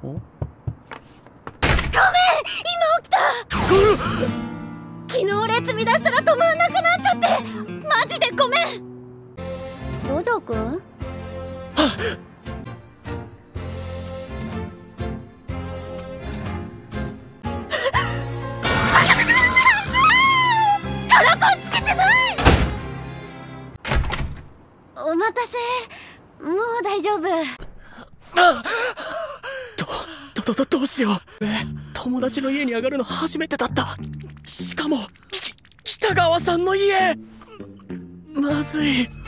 起きた。昨日列乱したら止まんなくなっちゃって、マジでごめん。五条くん？カラコンつけてない。お待たせ。もう大丈夫。 どうしよう。友達の家に上がるの初めてだった。しかも北川さんの家。まずい。